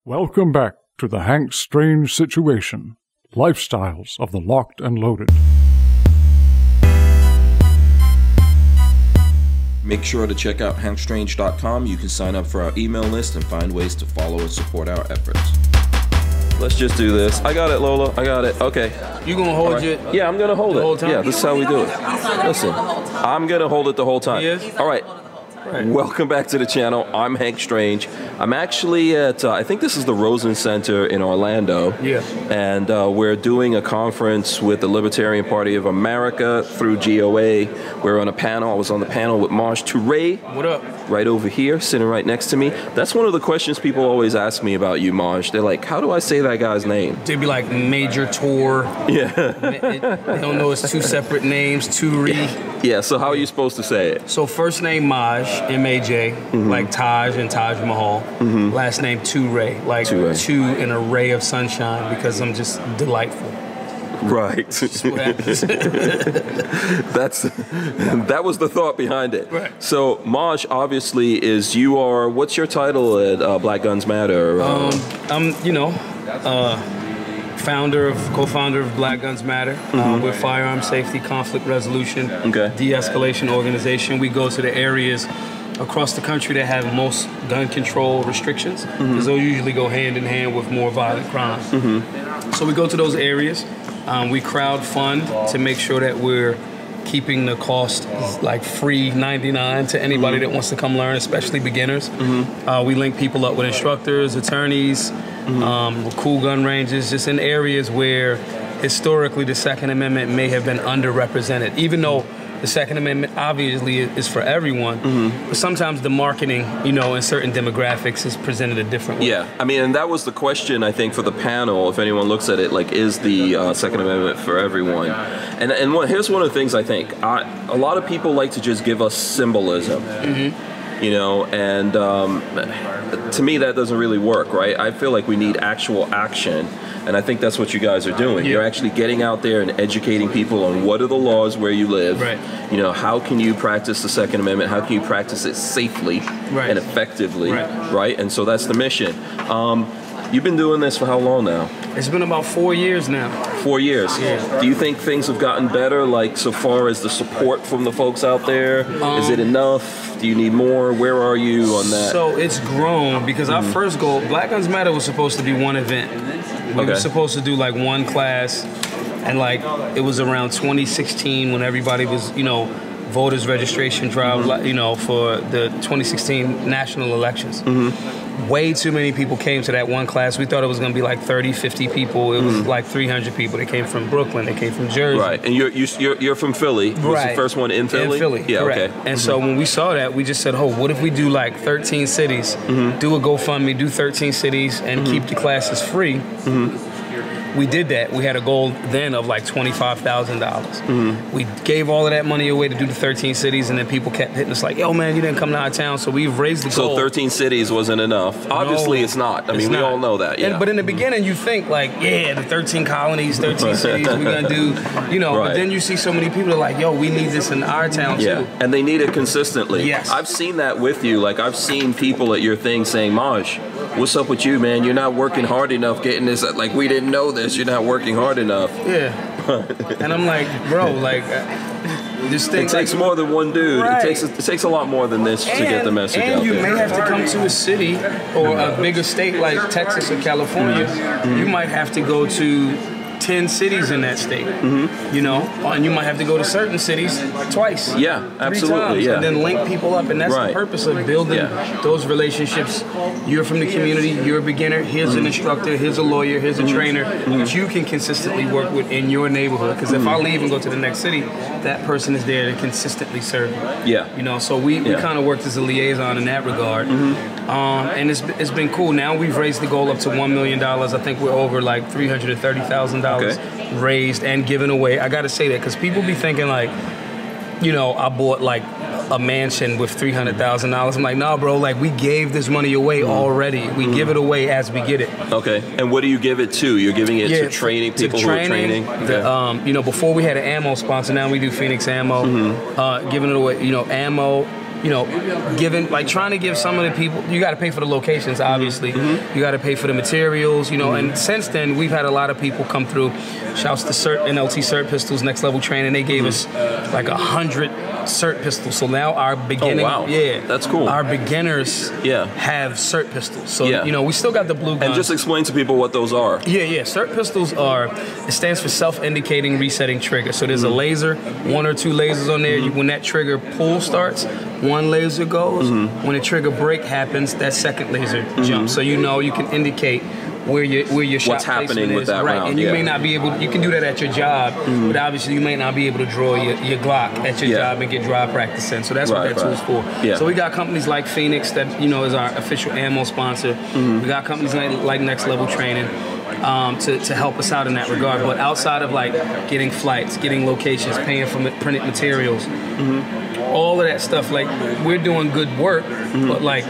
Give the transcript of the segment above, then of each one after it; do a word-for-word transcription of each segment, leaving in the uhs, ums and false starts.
Welcome back to the Hank Strange Situation, Lifestyles of the Locked and Loaded. Make sure to check out hank strange dot com. You can sign up for our email list and find ways to follow and support our efforts. Let's just do this. I got it, Lola. I got it. Okay. You gonna hold right. it? Yeah, I'm gonna hold the it. Whole time? Yeah, this is how we do it. Listen, I'm gonna hold it the whole time. Yes. All right. Right. Welcome back to the channel. I'm Hank Strange. I'm actually at, uh, I think this is the Rosen Center in Orlando. Yeah. And uh, we're doing a conference with the Libertarian Party of America through G O A. We're on a panel. I was on the panel with Maj Toure. What up? Right over here, sitting right next to me. That's one of the questions people always ask me about you, Maj. They're like, how do I say that guy's name? They'd be like Major Tour. Yeah. They don't know it's two separate names, Toure. Yeah, so how are you supposed to say it? So first name Maj, M A J, mm-hmm. like Taj and Taj Mahal. Mm-hmm. Last name Toure, like Toure. two an array of sunshine because I'm just delightful. Right. That's what happens. That's that was the thought behind it. Right. So Maj, obviously, is you are. What's your title at uh, Black Guns Matter? Um, I'm, you know, uh, founder of, co-founder of Black Guns Matter. Mm-hmm. uh, we're firearm safety, conflict resolution, okay. de-escalation organization. We go to the areas across the country that have most gun control restrictions, because mm-hmm. those usually go hand in hand with more violent crime. Mm-hmm. So we go to those areas. Um, we crowd fund to make sure that we're keeping the cost like free ninety-nine to anybody mm-hmm. that wants to come learn, especially beginners. Mm-hmm. uh, we link people up with instructors, attorneys, mm-hmm. um, cool gun ranges, just in areas where historically the Second Amendment may have been underrepresented, even though the Second Amendment obviously is for everyone, mm-hmm. but sometimes the marketing, you know, in certain demographics is presented a different way. Yeah, I mean, and that was the question, I think, for the panel, if anyone looks at it, like, is the uh, Second Amendment for everyone? And and one, here's one of the things I think. I, a lot of people like to just give us symbolism. Mm-hmm. You know, and um, to me that doesn't really work, right? I feel like we need actual action, and I think that's what you guys are doing. Yeah. You're actually getting out there and educating people on what are the laws where you live. Right. You know, how can you practice the Second Amendment? How can you practice it safely right. and effectively, right. right? And so that's the mission. Um, you've been doing this for how long now? It's been about four years now. Four years. Yeah. Do you think things have gotten better, like so far as the support from the folks out there? Um, Is it enough? Do you need more? Where are you on that? So it's grown because mm-hmm. our first goal, Black Guns Matter, was supposed to be one event. We okay. were supposed to do like one class, and like it was around twenty sixteen when everybody was, you know, voters registration drive, mm-hmm. you know, for the twenty sixteen national elections. Mm-hmm. Way too many people came to that one class. We thought it was going to be like thirty, fifty people. It was mm-hmm. like three hundred people. They came from Brooklyn. They came from Jersey. Right. And you're you, you're, you're from Philly. Was right. the first one in Philly? In Philly. Yeah. Correct. Okay. And mm-hmm. so when we saw that, we just said, "Oh, what if we do like thirteen cities? Mm-hmm. Do a GoFundMe, do thirteen cities, and mm-hmm. keep the classes free." Mm-hmm. We did that. We had a goal then of like twenty-five thousand dollars. Mm-hmm. We gave all of that money away to do the thirteen cities, and then people kept hitting us like, yo, man, you didn't come to our town, so we've raised the so goal. So thirteen cities wasn't enough. Obviously, no, it's not. I it's mean, not. we all know that, yeah. And, but in the beginning, you think like, yeah, the thirteen colonies, thirteen cities, we're going to do, you know, right. but then you see so many people that are like, yo, we need this in our town, yeah. too. And they need it consistently. Yes. I've seen that with you. Like, I've seen people at your thing saying, Maj, what's up with you, man? You're not working hard enough getting this. Like, we didn't know this. You're not working hard enough. Yeah. And I'm like, bro, like, this thing. It takes like, more than one dude. Right. It takes it takes a lot more than this and, to get the message and out you there. may have to come to a city or a bigger state like Texas or California. Mm-hmm. You might have to go to ten cities in that state, mm-hmm. you know, and you might have to go to certain cities twice. Yeah, absolutely, times, yeah. And then link people up, and that's right. the purpose of building yeah. those relationships. You're from the community, you're a beginner, here's mm-hmm. an instructor, here's a lawyer, here's a mm-hmm. trainer mm-hmm. that you can consistently work with in your neighborhood. Because mm-hmm. if I leave and go to the next city, that person is there to consistently serve you. Yeah. You know, so we, yeah. we kind of worked as a liaison in that regard. Mm-hmm. Um, and it's, it's been cool. Now we've raised the goal up to one million dollars. I think we're over like three hundred thirty thousand dollars okay. raised and given away. I got to say that because people be thinking like, you know, I bought like a mansion with three hundred thousand dollars. I'm like, nah, bro, like we gave this money away mm. already. We mm. give it away as we get it. Okay. And what do you give it to? You're giving it yeah, to training people to training, who are training? The, okay. um, you know, before we had an ammo sponsor, now we do Phoenix Ammo. Mm-hmm. uh, giving it away, you know, ammo, you know, giving, like trying to give some of the people, you got to pay for the locations, obviously. Mm-hmm. You got to pay for the materials, you know, mm-hmm. and since then, we've had a lot of people come through. Shouts to Cert, N L T Cert Pistols, Next Level Training. They gave mm-hmm. us like a hundred Cert pistols. So now our beginning, oh, wow. yeah, that's cool. Our beginners yeah. have Cert pistols. So, yeah. you know, we still got the blue guns. And just explain to people what those are. Yeah, yeah. Cert pistols are, it stands for self-indicating resetting trigger. So there's mm-hmm. a laser, one or two lasers on there. Mm-hmm. You, when that trigger pull starts, one laser goes. Mm-hmm. When the trigger break happens, that second laser mm-hmm. jumps. So you know you can indicate where your where your shot what's happening with is. that right. round. And you yeah. may not be able to, you can do that at your job, mm-hmm. but obviously you may not be able to draw your, your Glock at your yeah. job and get dry practice in. So that's right, what that right. tool's for. Yeah. So we got companies like Phoenix that, you know, is our official ammo sponsor. Mm-hmm. We got companies like, like Next Level Training. Um, to, to help us out in that regard. But outside of like getting flights, getting locations, paying for printed materials, mm-hmm. all of that stuff, like we're doing good work, mm-hmm. but like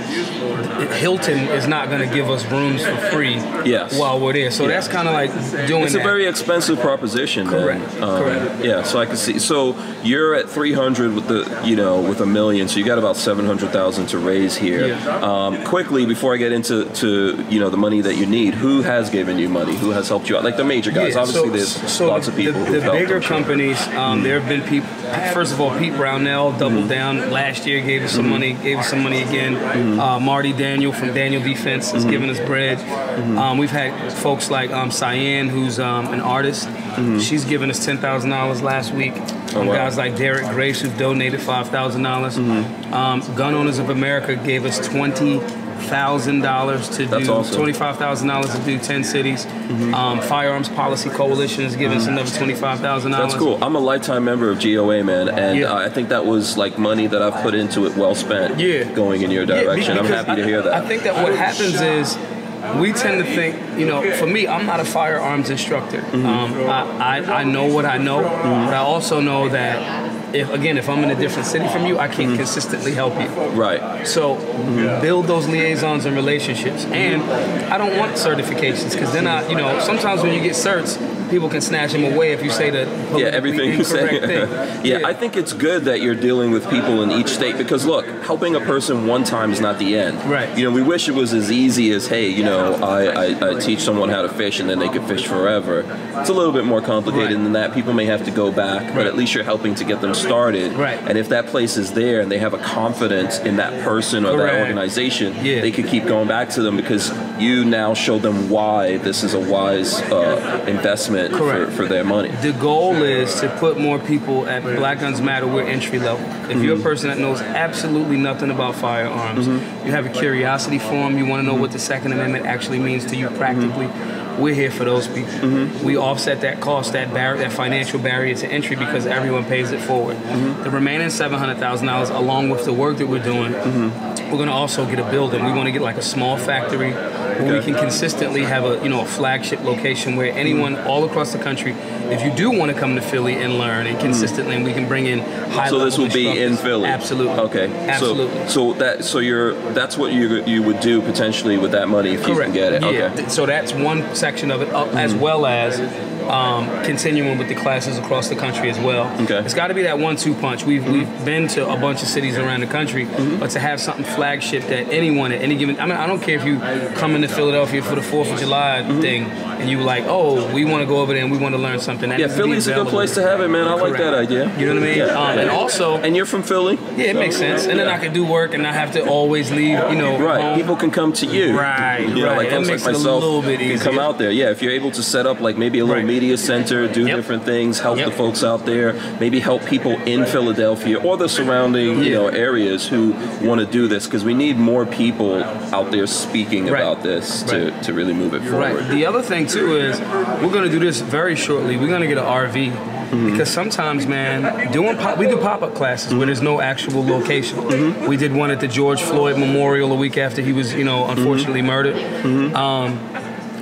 Hilton is not going to give us rooms for free yes. while we're there. So yeah. that's kind of like doing It's a that. very expensive proposition. Correct. Um, Correct. Yeah, so I can see. So you're at three hundred with the, you know, with a million, so you got about seven hundred thousand to raise here. Yeah. Um, quickly, before I get into, to, you know, the money that you need, who has given you money? Who has helped you out? Like the major guys. Yeah, Obviously, so, there's so lots the, of people the, who've the bigger helped. companies, um, mm-hmm. there have been people, first of all, Pete Brownell doubled mm-hmm. down last year, gave us some mm-hmm. money, gave us some money again. Mm-hmm. Uh, Marty Daniel from Daniel Defense has mm-hmm. given us bread. Mm-hmm. Um, we've had folks like um, Cyan, who's um, an artist. Mm-hmm. She's given us ten thousand dollars last week. Oh, wow. Guys like Derek Grace, who've donated five thousand dollars. Mm-hmm. Um, Gun Owners of America gave us twenty thousand dollars to That's do awesome. twenty-five thousand dollars to do ten cities. Mm-hmm. Um, Firearms Policy Coalition has given mm-hmm. us another twenty-five thousand dollars. That's cool. I'm a lifetime member of G O A, man, and yeah. uh, I think that was like money that I've put into it, well spent. Yeah. Going in your direction. Yeah, I'm happy I, to hear that. I think that what happens is we tend to think, you know, for me, I'm not a firearms instructor. Mm-hmm. Um, I, I I know what I know, mm-hmm. but I also know that. If, again, if I'm in a different city from you, I can't mm-hmm. consistently help you. Right. So mm-hmm. build those liaisons and relationships. And I don't want certifications because then I, you know, sometimes when you get certs, people can snatch them away if you say the yeah everything you say. yeah, yeah, I think it's good that you're dealing with people in each state because look, helping a person one time is not the end. Right. You know, we wish it was as easy as hey, you know, I, I, I teach someone how to fish and then they could fish forever. It's a little bit more complicated right. than that. People may have to go back, right. but at least you're helping to get them started. Right. And if that place is there and they have a confidence in that person or Correct. that organization, yeah. they could keep going back to them because you now show them why this is a wise uh, investment for, for their money. The goal is to put more people at Black Guns Matter. We're entry level. If mm-hmm. you're a person that knows absolutely nothing about firearms, mm-hmm. you have a curiosity for them, you want to know what the Second Amendment actually means to you practically, mm-hmm. we're here for those people. Mm-hmm. We offset that cost, that bar- that financial barrier to entry because everyone pays it forward. Mm-hmm. The remaining seven hundred thousand dollars, along with the work that we're doing, mm-hmm. we're going to also get a building. We want to get like a small factory where okay. we can consistently have a you know a flagship location where anyone mm-hmm. all across the country, if you do want to come to Philly and learn and consistently, mm-hmm. and we can bring in high so level this will be in Philly. Absolutely. Okay. Absolutely. So, so that so you're that's what you you would do potentially with that money if Correct. you can get it. Yeah. Okay. So that's one section of it, up mm-hmm. as well as um, continuing with the classes across the country as well. Okay. It's got to be that one-two punch. We've mm-hmm. we've been to a bunch of cities around the country, mm-hmm. but to have something flagship that anyone at any given, I mean, I don't care if you come into Philadelphia for the Fourth of July mm-hmm. thing and you were like, oh, we want to go over there and we want to learn something. That yeah, Philly's a good place to have it, man. I Correct. like that idea. You know what I mean? Yeah. Um, and also, and you're from Philly. Yeah, it so, makes sense. And then yeah. I can do work and not have to always leave. You know, right. home. People can come to you. Right. You know, right. like That folks makes like it myself a little bit easier. can come out there. Yeah, if you're able to set up like maybe a little Right. media center, do Yep. different things, help Yep. the folks out there, maybe help people in Philadelphia or the surrounding Yeah. you know areas who want to do this because we need more people out there speaking Right. about this to, Right. to really move it forward. Right. The other thing too is we're going to do this very shortly. We're going to get an R V mm-hmm. because sometimes, man, doing pop, we do pop-up classes mm-hmm. where there's no actual location. Mm-hmm. We did one at the George Floyd Memorial a week after he was, you know, unfortunately mm-hmm. murdered. Mm-hmm. Um,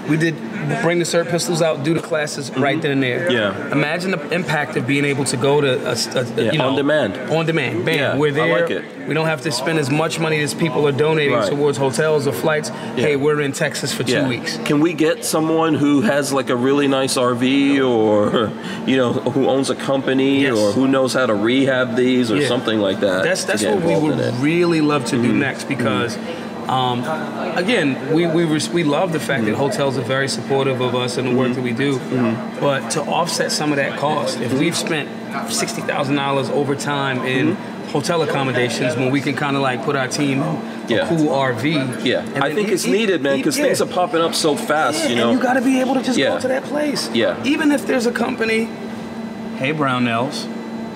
We did bring the Cert pistols out, do the classes mm-hmm. right then and there. Yeah. Imagine the impact of being able to go to a, a, yeah, you know, on demand. On demand. Bam. Yeah, we're there. I like it. We don't have to spend as much money as people are donating right. towards hotels or flights. Yeah. Hey, we're in Texas for two yeah. weeks. Can we get someone who has like a really nice R V, or you know, who owns a company, yes. or who knows how to rehab these, or yeah. something like that? That's that's what we would really love to do mm-hmm. next, because. Mm-hmm. Um, again, we we, we love the fact mm-hmm. that hotels are very supportive of us and the work mm-hmm. that we do. Mm-hmm. But to offset some of that cost, if we've spent sixty thousand dollars over time in mm-hmm. hotel accommodations, when we can kind of like put our team in yeah. a cool R V. Yeah, I think it's needed, man, because yeah. things are popping up so fast. Yeah, you know, and you got to be able to just yeah. go to that place. Yeah, even if there's a company. Hey, Brownells.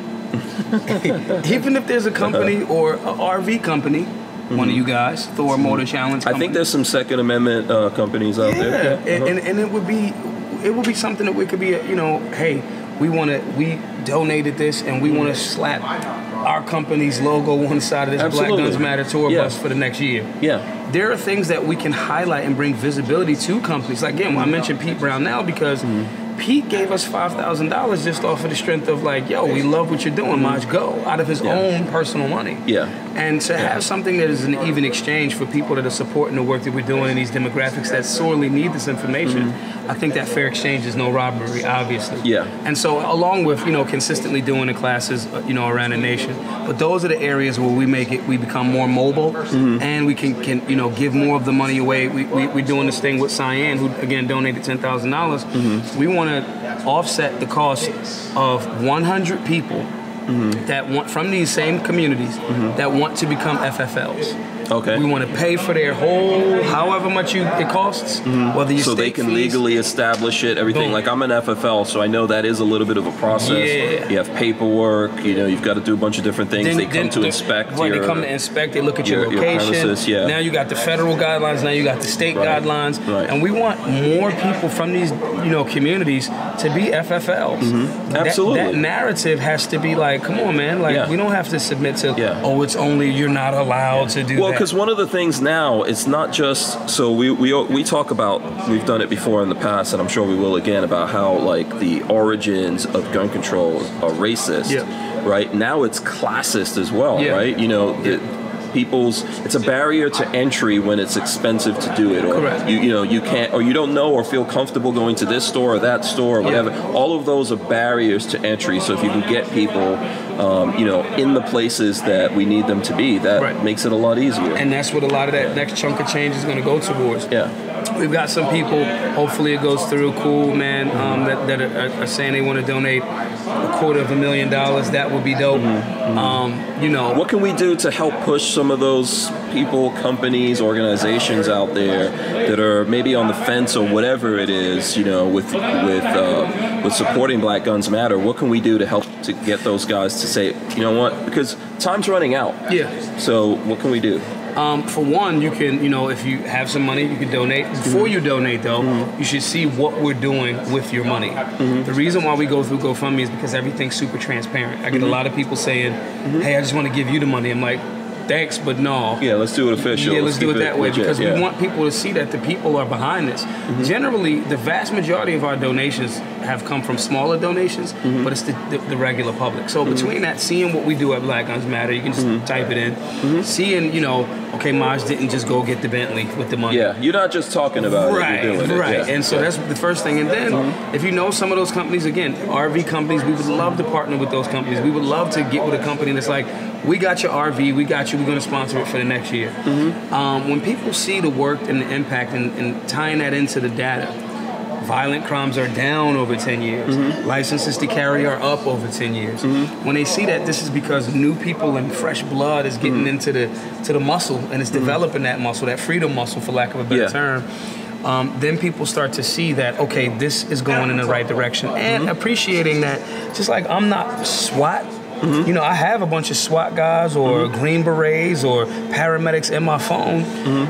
Even if there's a company or a R V company. Mm-hmm. One of you guys, Thor Motor Challenge company. I think there's some Second Amendment uh, companies out yeah. there. Yeah, and, uh-huh. and and it would be, it would be something that we could be, you know, hey, we want to, we donated this, and we want to slap our company's logo on the side of this Absolutely. Black Guns Matter tour yeah. bus for the next year. Yeah. There are things that we can highlight and bring visibility to companies. Like, again, I mentioned Pete Brownell because. Mm-hmm. Pete gave us five thousand dollars just off of the strength of like, yo, we love what you're doing, Maj, go, out of his yeah. own personal money. Yeah. And to yeah. have something that is an even exchange for people that are supporting the work that we're doing in these demographics that sorely need this information, mm-hmm. I think that fair exchange is no robbery, obviously. Yeah. And so along with, you know, consistently doing the classes, you know, around the nation, but those are the areas where we make it, we become more mobile mm-hmm. and we can, can, you know, give more of the money away. We, we, we're doing this thing with Cyan, who, again, donated ten thousand dollars. Mm-hmm. We want to offset the cost of one hundred people mm-hmm. that want from these same communities mm-hmm. that want to become F F Ls. Okay. We want to pay for their whole, however much you, it costs, mm-hmm. whether you so they can fees, legally establish it, everything. Boom. Like I'm an F F L, so I know that is a little bit of a process. Yeah. You have paperwork. You know, you've got to do a bunch of different things. Then, they come then, to inspect. Right, your, they come to inspect. They look at your, your location. Your premises, yeah. Now you got the federal guidelines. Now you got the state right. guidelines. Right. And we want more people from these, you know, communities to be F F Ls. Mm-hmm. Absolutely. That, that narrative has to be like, come on, man. Like yeah. we don't have to submit to. Yeah. Oh, it's only you're not allowed to do well, that. Well, because one of the things now, it's not just, so we, we we talk about, we've done it before in the past, and I'm sure we will again, about how like the origins of gun control are racist, yeah. right? Now it's classist as well, yeah. right? You know, the, people's, it's a barrier to entry when it's expensive to do it, or Correct. you you know you can't, or you don't know or feel comfortable going to this store or that store or whatever. Yeah. All of those are barriers to entry. So if you can get people, um, you know, in the places that we need them to be, that right. makes it a lot easier. And that's what a lot of that next chunk of change is going to go towards. Yeah. We've got some people, hopefully it goes through, cool, man, um, that, that are, are saying they want to donate a quarter of a million dollars. That would be dope. Mm-hmm. Um, you know. What can we do to help push some of those people, companies, organizations out there that are maybe on the fence or whatever it is, you know, with with uh, with supporting Black Guns Matter? What can we do to help to get those guys to say, you know what, because time's running out. Yeah. So what can we do? Um, for one, you can, you know, if you have some money, you can donate. Before mm-hmm. you donate, though, mm-hmm. you should see what we're doing with your money. Mm-hmm. The reason why we go through GoFundMe is because everything's super transparent. I get mm-hmm. a lot of people saying, mm-hmm. hey, I just want to give you the money. I'm like, thanks, but no. Yeah, let's do it official. Yeah, let's, let's do it that it way legit, because yeah. we want people to see that the people are behind this. Mm-hmm. Generally, the vast majority of our donations have come from smaller donations, mm-hmm. but it's the, the, the regular public. So mm-hmm. between that, seeing what we do at Black Guns Matter, you can just mm-hmm. type it in. Mm-hmm. Seeing, you know, okay, Maj didn't just go get the Bentley with the money. Yeah, you're not just talking about right, it, you're doing right. it. Right, and so yeah. that's the first thing. And then, mm-hmm. if you know some of those companies, again, R V companies, we would love to partner with those companies. We would love to get with a company that's like, we got your R V, we got you, we're going to sponsor it for the next year. Mm-hmm. Um, when people see the work and the impact and, and tying that into the data, violent crimes are down over ten years. Mm-hmm. Licenses to carry are up over ten years. Mm-hmm. When they see that, this is because new people and fresh blood is getting mm-hmm. into the to the muscle and it's mm-hmm. developing that muscle, that freedom muscle, for lack of a better yeah. term. Um, then people start to see that, okay, this is going in the right direction. And mm-hmm. appreciating that, just like I'm not SWAT. Mm-hmm. You know, I have a bunch of SWAT guys or mm-hmm. Green Berets or paramedics in my phone. Mm-hmm.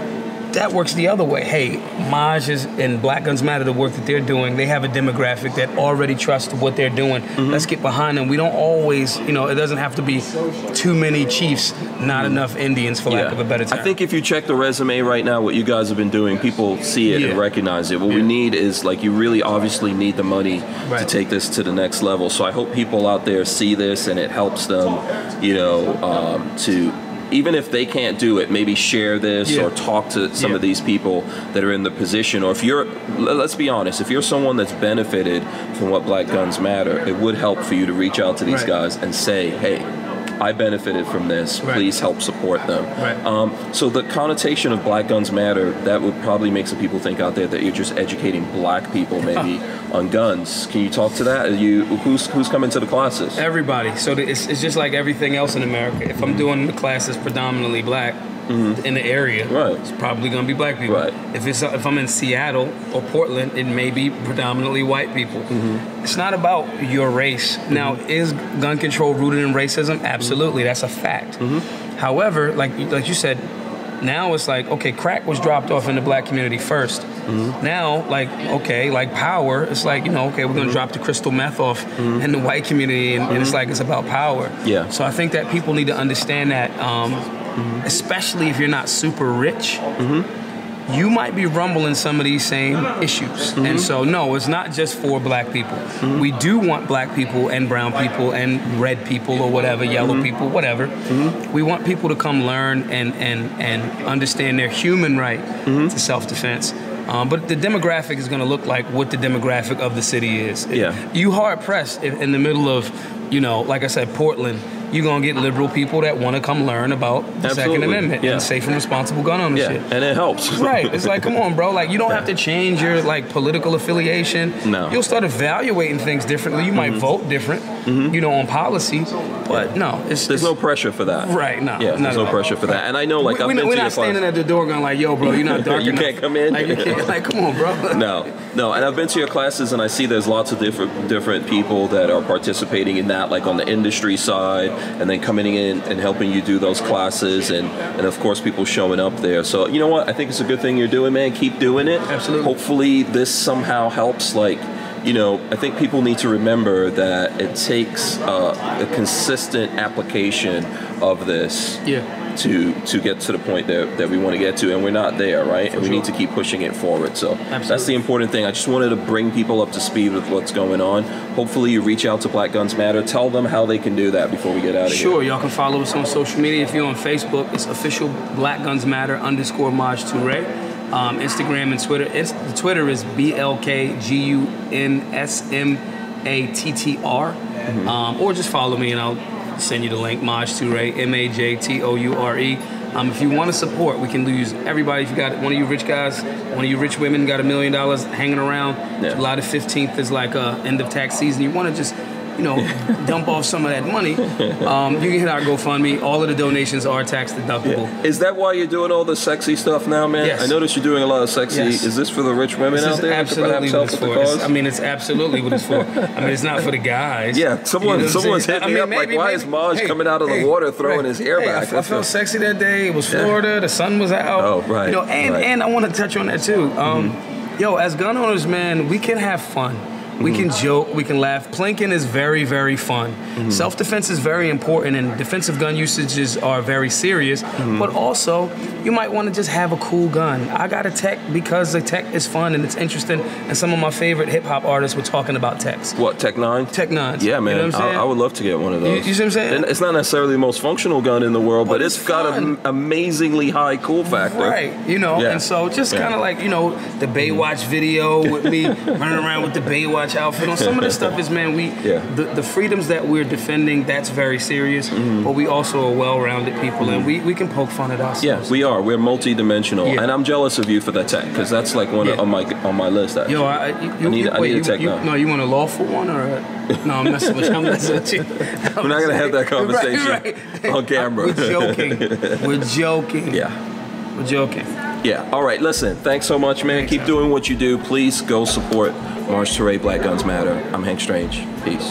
that works the other way. Hey, Maj is, and Black Guns Matter, the work that they're doing, they have a demographic that already trusts what they're doing. Mm-hmm. Let's get behind them. We don't always, you know, it doesn't have to be too many chiefs, not mm-hmm. enough Indians, for yeah. lack of a better term. I think if you check the resume right now, what you guys have been doing, people see it yeah. and recognize it. What yeah. we need is, like, you really obviously need the money right. to take this to the next level. So I hope people out there see this and it helps them, you know, um, to... even if they can't do it, maybe share this yeah. or talk to some yeah. of these people that are in the position. Or if you're, let's be honest, if you're someone that's benefited from what Black Guns Matter, it would help for you to reach out to these right. guys and say, hey, I benefited from this. Right. Please help support them. Right. Um, so the connotation of Black Guns Matter, that would probably make some people think out there that you're just educating black people maybe on guns. Can you talk to that? Are you who's who's coming to the classes? Everybody. So it's, it's just like everything else in America. If I'm doing the classes predominantly black, mm-hmm. in the area, right. it's probably going to be black people. Right. If it's if I'm in Seattle or Portland, it may be predominantly white people. Mm-hmm. It's not about your race. Mm-hmm. Now, is gun control rooted in racism? Absolutely, mm-hmm. that's a fact. Mm-hmm. However, like like you said, now it's like, okay, crack was dropped off in the black community first. Mm-hmm. Now, like, okay, like power, it's like, you know, okay, we're going to mm-hmm. drop the crystal meth off mm-hmm. in the white community, and, mm-hmm. and it's like, it's about power. Yeah. So I think that people need to understand that, um, mm-hmm. especially if you're not super rich, mm-hmm. you might be rumbling some of these same issues. Mm-hmm. And so, no, it's not just for black people. Mm-hmm. We do want black people and brown people and red people or whatever, yellow mm-hmm. people, whatever. Mm-hmm. We want people to come learn and, and, and understand their human right mm-hmm. to self-defense. Um, but the demographic is going to look like what the demographic of the city is. Yeah. You hard pressed in the middle of, you know, like I said, Portland, you're going to get liberal people that want to come learn about the Absolutely. Second Amendment yeah. and safe and responsible gun ownership. Yeah, and it helps. Right. It's like, come on, bro. Like, you don't yeah. have to change your, like, political affiliation. No. You'll start evaluating things differently. You might mm-hmm. vote different, mm-hmm. you know, on policy. But, no. It's, there's it's, no pressure for that. Right. No. Yeah, there's no pressure for that. And I know, like, we, I've we, been we're to not your standing class. at the door going like, yo, bro, you're not dark you enough. can't come in. Like, you can't, like, come on, bro. No. No. And I've been to your classes, and I see there's lots of different different people that are participating in that, like on the industry side, and then coming in and helping you do those classes, and, and of course people showing up there. So you know what? I think it's a good thing you're doing, man. Keep doing it. Absolutely. Hopefully this somehow helps. Like, you know, I think people need to remember that it takes uh, a consistent application of this. Yeah. To, to get to the point that, that we want to get to, and we're not there, right? For and we sure. need to keep pushing it forward. So Absolutely. That's the important thing. I just wanted to bring people up to speed with what's going on. Hopefully you reach out to Black Guns Matter. Tell them how they can do that before we get out of sure, here. Sure, y'all can follow us on social media. If you're on Facebook, it's official Black Guns Matter underscore Maj Toure. Um, Instagram and Twitter. It's, the Twitter is B L K G U N S M A T T R. Mm-hmm. Um, or just follow me and I'll send you the link, Maj Toure, M A J T O U R E. Um, if you want to support, we can use everybody. If you got one of you rich guys, one of you rich women got a million dollars hanging around, yeah. July the fifteenth is like uh, end of tax season. You want to just, you know, dump off some of that money, um, you can hit our GoFundMe. All of the donations are tax deductible. Yeah. Is that why you're doing all the sexy stuff now, man? Yes. I noticed you're doing a lot of sexy. Yes. Is this for the rich women this out there? Absolutely what it's for. The it's, I mean, it's absolutely what it's for. I mean, it's not for the guys. Yeah, someone, you know someone's hitting I me mean, up maybe, like, why maybe, is Maj hey, coming out of the hey, water throwing right. his hair hey, back? I, I felt sexy that day. It was Florida. Yeah. The sun was out. Oh, right. You know, and, right. and I want to touch on that too. Um, mm-hmm. Yo, as gun owners, man, we can have fun. We can joke, we can laugh. Plinking is very, very fun. Mm-hmm. Self-defense is very important, and defensive gun usages are very serious, mm-hmm. but also, you might want to just have a cool gun. I got a tech because the tech is fun and it's interesting, and some of my favorite hip-hop artists were talking about techs. What, Tech nine? Tech nines. Yeah, man. You know what I'm saying? I, I would love to get one of those. You, you see what I'm saying? And it's not necessarily the most functional gun in the world, but, but it's, it's got an amazingly high cool factor. Right, you know, yeah. and so just yeah. kind of like, you know, the Baywatch video with me running around with the Baywatch outfit on. Some of this stuff is, man, we yeah. the, the freedoms that we're defending, that's very serious, mm-hmm. but we also are well-rounded people, mm-hmm. and we, we can poke fun at ourselves. Yeah, we are. We're multi-dimensional, yeah. and I'm jealous of you for that tech, because that's like one yeah. of, on my on my list. Actually. Yo, I, you, I need, you, I wait, need you, a tech you, now. No, you want a lawful one or a... No, I'm messing with you. I'm messing with you. We're not going to have that conversation right, right. on camera. We're joking. We're joking. Yeah. We're joking. Yeah. All right. Listen, thanks so much, man. Thanks, Keep man. doing what you do. Please go support Maj Toure, Black Guns Matter. I'm Hank Strange. Peace.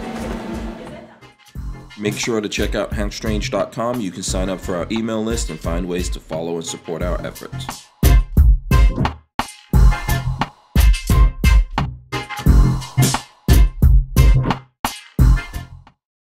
Make sure to check out hank strange dot com. You can sign up for our email list and find ways to follow and support our efforts.